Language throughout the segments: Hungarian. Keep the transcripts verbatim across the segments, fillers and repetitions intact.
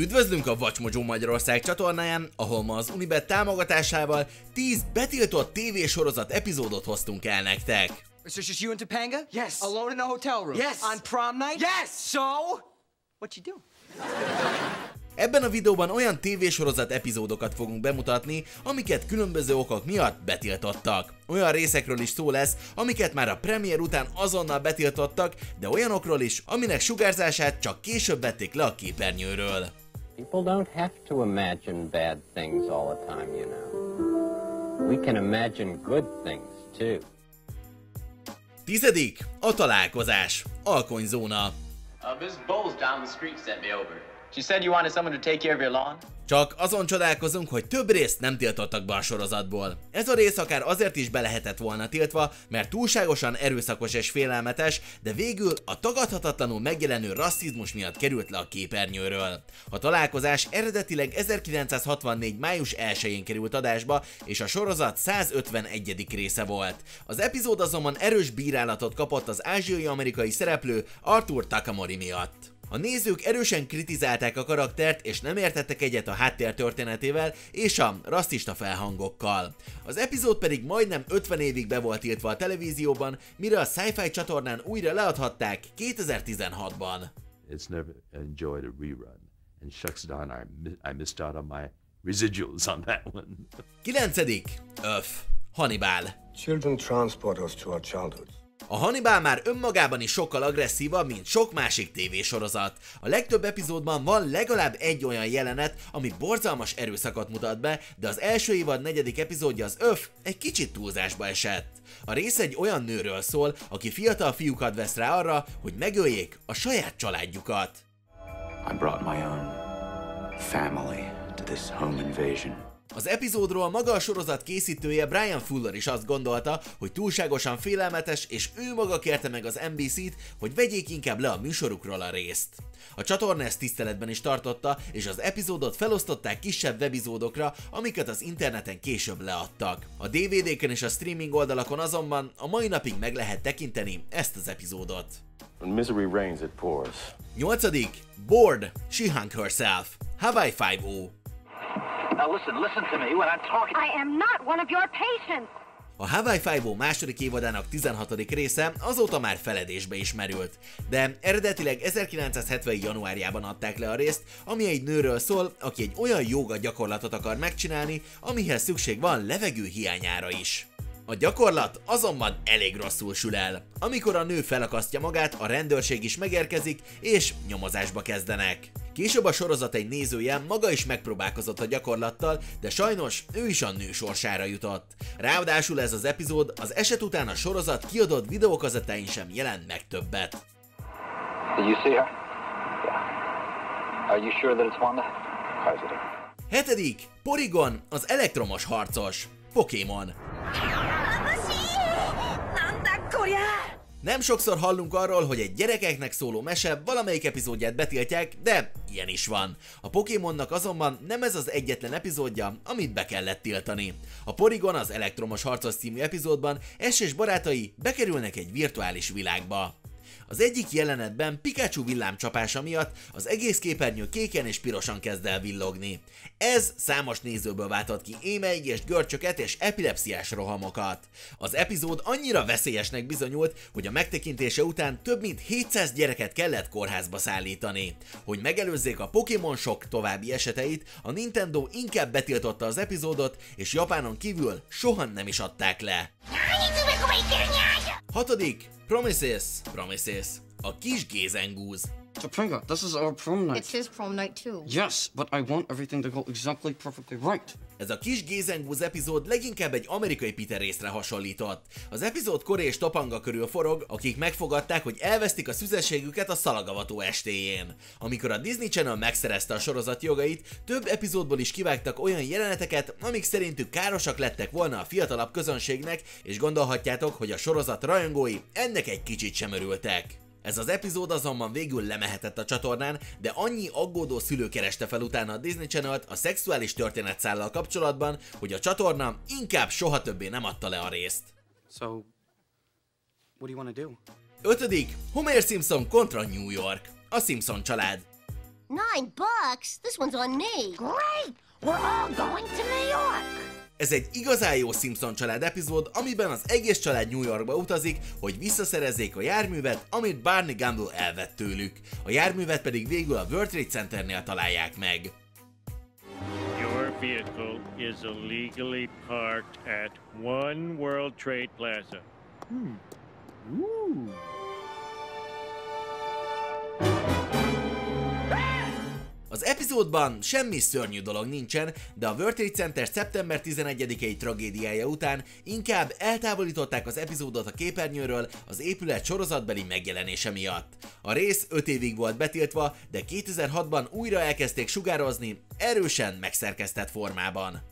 Üdvözlünk a WatchMojo Magyarország csatornáján, ahol ma az Unibet támogatásával tíz betiltott tévésorozat epizódot hoztunk el nektek. So it's just you and Topanga? Yes. Alone in a hotel room? Yes. On prom night? Yes. So, what you do? Ebben a videóban olyan tévésorozat epizódokat fogunk bemutatni, amiket különböző okok miatt betiltottak. Olyan részekről is szó lesz, amiket már a premier után azonnal betiltottak, de olyanokról is, aminek sugárzását csak később vették le a képernyőről. People don't have to imagine bad things all the time, you know. We can imagine good things too. Tizedik. A találkozás. Alkonyzóna. Uh, Miss Bowles down the street sent me over. She said you wanted someone to take care of your lawn? Csak azon csodálkozunk, hogy több részt nem tiltottak be a sorozatból. Ez a rész akár azért is be lehetett volna tiltva, mert túlságosan erőszakos és félelmetes, de végül a tagadhatatlanul megjelenő rasszizmus miatt került le a képernyőről. A találkozás eredetileg ezerkilencszázhatvannégy május elsején került adásba, és a sorozat százötvenegyedik része volt. Az epizód azonban erős bírálatot kapott az ázsiai-amerikai szereplő Arthur Takamori miatt. A nézők erősen kritizálták a karaktert, és nem értettek egyet a háttér történetével és a rasszista felhangokkal. Az epizód pedig majdnem ötven évig be volt tiltva a televízióban, mire a Sci-Fi csatornán újra leadhatták kétezer-tizenhatban. It's never enjoyed a rerun, and shucks darn, I, I missed out on my residuals on that one. kilencedik. Öf. Hannibal. Children transport us to our childhood. A Hannibal már önmagában is sokkal agresszívabb, mint sok másik tévésorozat. A legtöbb epizódban van legalább egy olyan jelenet, ami borzalmas erőszakot mutat be, de az első évad negyedik epizódja, az Öf, egy kicsit túlzásba esett. A rész egy olyan nőről szól, aki fiatal fiúkat vesz rá arra, hogy megöljék a saját családjukat. I brought my own family to this home invasion. Az epizódról maga a sorozat készítője Brian Fuller is azt gondolta, hogy túlságosan félelmetes, és ő maga kérte meg az en bé cét, hogy vegyék inkább le a műsorukról a részt. A csatorna ezt tiszteletben is tartotta, és az epizódot felosztották kisebb webizódokra, amiket az interneten később leadtak. A dé vé dé-ken és a streaming oldalakon azonban a mai napig meg lehet tekinteni ezt az epizódot. When misery reigns, it pours. nyolcadik. Bored. She hung herself. Hawaii Five-O. Now listen, listen to me when I'm talking. I am not one of your patients. A Hawaii Five-O második évadának tizenhatodik része azóta már feledésbe is merült, de eredetileg ezerkilencszázhetven januárjában adták le a részt, ami egy nőről szól, aki egy olyan jóga gyakorlatot akar megcsinálni, amihez szükség van levegő hiányára is. A gyakorlat azonban elég rosszul sül el. Amikor a nő felakasztja magát, a rendőrség is megérkezik, és nyomozásba kezdenek. Később a sorozat egy nézője maga is megpróbálkozott a gyakorlattal, de sajnos ő is a nő sorsára jutott. Ráadásul ez az epizód az eset után a sorozat kiadott videókazettáin sem jelent meg többet. Did you see her? Yeah. Are you sure that it's Wanda? Positive. Hetedik. Porygon, az elektromos harcos. Pokémon. Nem sokszor hallunk arról, hogy egy gyerekeknek szóló mese valamelyik epizódját betiltják, de ilyen is van. A Pokémonnak azonban nem ez az egyetlen epizódja, amit be kellett tiltani. A Porygon, az elektromos harcos című epizódban Ash és barátai bekerülnek egy virtuális világba. Az egyik jelenetben Pikachu villámcsapása miatt az egész képernyő kéken és pirosan kezd el villogni. Ez számos nézőből váltott ki émeigést, görcsöket és epilepsziás rohamokat. Az epizód annyira veszélyesnek bizonyult, hogy a megtekintése után több mint hétszáz gyereket kellett kórházba szállítani. Hogy megelőzzék a Pokémon sok további eseteit, a Nintendo inkább betiltotta az epizódot, és Japánon kívül soha nem is adták le. Hatodik. Promises. Promises. A kis gézengúz. Topanga, this is our prom night. It's his prom night too. Yes, but I want everything to go exactly perfectly right. Ez a kis gézengúz epizód leginkább egy amerikai Peter részre hasonlított. Az epizód Corey és Topanga körül forog, akik megfogadták, hogy elvesztik a szüzességüket a szalagavató estéjén. Amikor a Disney Channel megszerezte a sorozat jogait, több epizódból is kivágtak olyan jeleneteket, amik szerintük károsak lettek volna a fiatalabb közönségnek, és gondolhatjátok, hogy a sorozat rajongói ennek egy kicsit sem örültek. Ez az epizód azonban végül lemehetett a csatornán, de annyi aggódó szülő kereste fel utána a Disney Channelt a szexuális történetszállal kapcsolatban, hogy a csatorna inkább soha többé nem adta le a részt. So, what do you want to do? Ötödik. Homer Simpson kontra New York. A Simpson család. Nine bucks? This one's on me. Great! We're all going to New York. Ez egy igazán jó Simpson család epizód, amiben az egész család New Yorkba utazik, hogy visszaszerezzék a járművet, amit Barney Gumble elvett tőlük. A járművet pedig végül a World Trade Centernél találják meg. Your vehicle is illegally parked at One World Trade Plaza. Hmm. Ooh. Az epizódban semmi szörnyű dolog nincsen, de a World Trade Center szeptember tizenegyedikei tragédiája után inkább eltávolították az epizódot a képernyőről az épület sorozatbeli megjelenése miatt. A rész öt évig volt betiltva, de kétezer-hatban újra elkezdték sugározni, erősen megszerkesztett formában.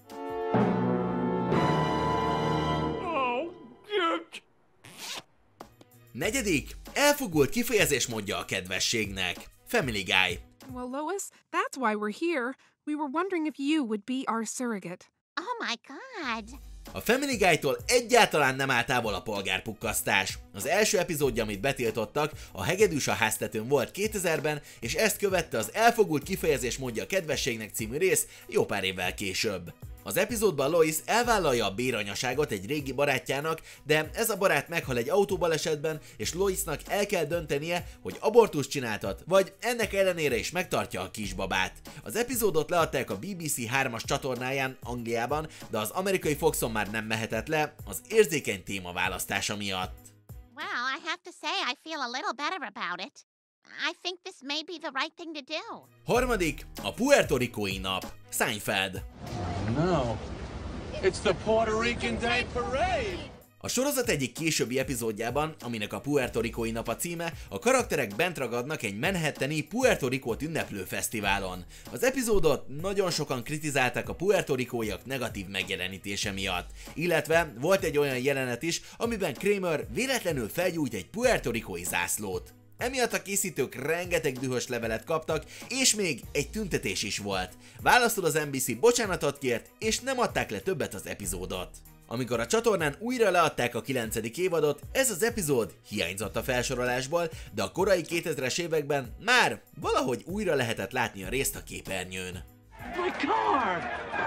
Negyedik, elfogult kifejezésmódja a kedvességnek. Family Guy. Well, Lois, that's why we're here. We were wondering if you would be our surrogate. Oh my god. A Family Guy-tól egyáltalán nem áll távol a polgárpukkasztás. Az első epizódja, amit betiltottak, a Hegedűs a háztetőn volt kétezerben, és ezt követte az Elfogult kifejezésmódja a kedvességnek című rész jó pár évvel később. Az epizódban Lois elvállalja a béranyaságot egy régi barátjának, de ez a barát meghal egy autóbalesetben, és Loisnak el kell döntenie, hogy abortust csináltat, vagy ennek ellenére is megtartja a kisbabát. Az epizódot leadták a bé bé cé hármas csatornáján Angliában, de az amerikai Foxon már nem mehetett le az érzékeny téma választása miatt. Well, I have to say I feel a little better about it. I think this may be the right thing to do. Harmadik, a Puerto Ricói nap. Seinfeld. No. It's the Puerto Rican Day Parade. A sorozat egyik későbbi epizódjában, aminek a Puerto Ricói nap a címe, a karakterek bent ragadnak egy manhattani Puerto Ricót ünneplő fesztiválon. Az epizódot nagyon sokan kritizálták a Puerto Ricóiak negatív megjelenítése miatt, illetve volt egy olyan jelenet is, amiben Kramer véletlenül felgyújt egy Puerto Ricói zászlót. Emiatt a készítők rengeteg dühös levelet kaptak, és még egy tüntetés is volt. Válaszul az en bé cé bocsánatot kért, és nem adták le többet az epizódot. Amikor a csatornán újra leadták a kilencedik évadot, ez az epizód hiányzott a felsorolásból, de a korai kétezres években már valahogy újra lehetett látni a részt a képernyőn. My car!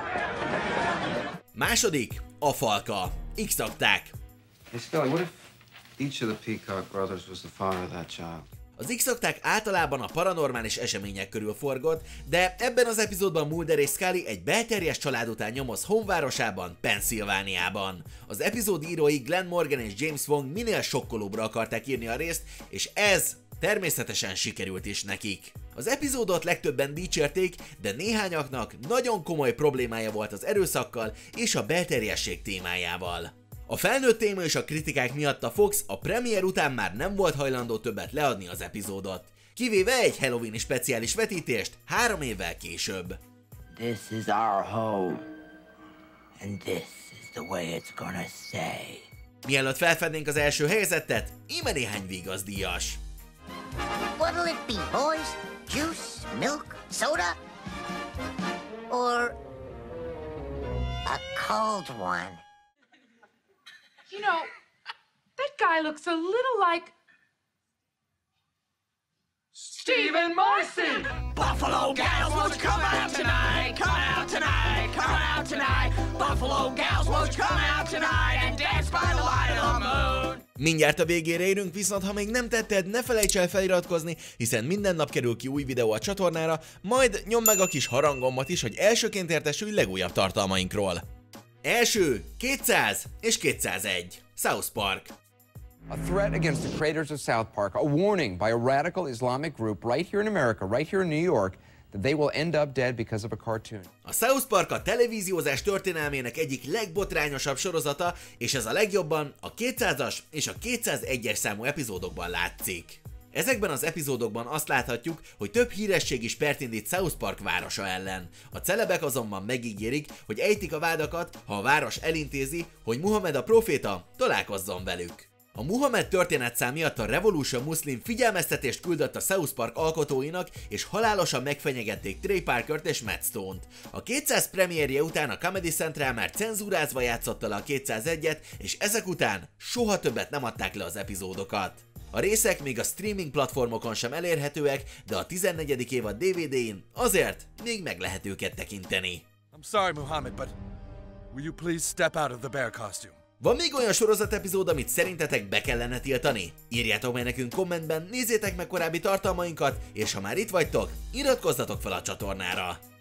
Második, a falka. X-akták. Hey, Scully, what if each of the Peacock brothers was the father of that child? Az X-akták általában a paranormális események körül forgott, de ebben az epizódban Mulder és Scully egy belterjes család után nyomoz honvárosában, Pennsylvániában. Az epizód írói Glenn Morgan és James Wong minél sokkolóbbra akarták írni a részt, és ez természetesen sikerült is nekik. Az epizódot legtöbben dicsérték, de néhányaknak nagyon komoly problémája volt az erőszakkal és a belterjesség témájával. A felnőtt téma és a kritikák miatt a Fox a premier után már nem volt hajlandó többet leadni az epizódot, kivéve egy Halloween speciális vetítést három évvel később. This is our home, and this is the way it's gonna stay. Mielőtt felfednénk az első helyezettet, íme néhány vígazdíjas. What'll it be, boys? Juice, milk, soda? Or a cold one? You know, that guy looks a little like Stephen Morrison! Buffalo gals, won't you come out tonight? Come out tonight, come out tonight. Buffalo gals, won't you come out tonight and dance by the light of the moon? Mindjárt a végére érünk, viszont ha még nem tetted, ne felejts el feliratkozni, hiszen minden nap kerül ki új videó a csatornára, majd nyomd meg a kis harangomat is, hogy elsőként értesülj legújabb tartalmainkról. Első, kétszáz és kétszázegy. South Park. A threat against the creators of South Park, a warning by a radical Islamic group right here in America, right here in New York, that they will end up dead because of a cartoon. A South Park a televíziózás történelmének egyik legbotrányosabb sorozata, és ez a legjobban a kétszázas és a kétszázegyes számú epizódokban látszik. Ezekben az epizódokban azt láthatjuk, hogy több híresség is pert indít South Park városa ellen. A celebek azonban megígérik, hogy ejtik a vádakat, ha a város elintézi, hogy Muhammed a proféta találkozzon velük. A Muhammed történetszám miatt a Revolution Muslim figyelmeztetést küldött a South Park alkotóinak, és halálosan megfenyegették Trey Parkert és Matt Stone-t. A kétszáz premierje után a Comedy Central már cenzúrázva játszotta le a kétszázegyet, és ezek után soha többet nem adták le az epizódokat. A részek még a streaming platformokon sem elérhetőek, de a tizennegyedik évad dé vé dé-n azért még meg lehet őket tekinteni. I'm sorry, Muhammad, but will you please step out of the bear costume? Van még olyan sorozat epizód, amit szerintetek be kellene tiltani? Írjátok meg nekünk kommentben, nézzétek meg korábbi tartalmainkat, és ha már itt vagytok, iratkozzatok fel a csatornára!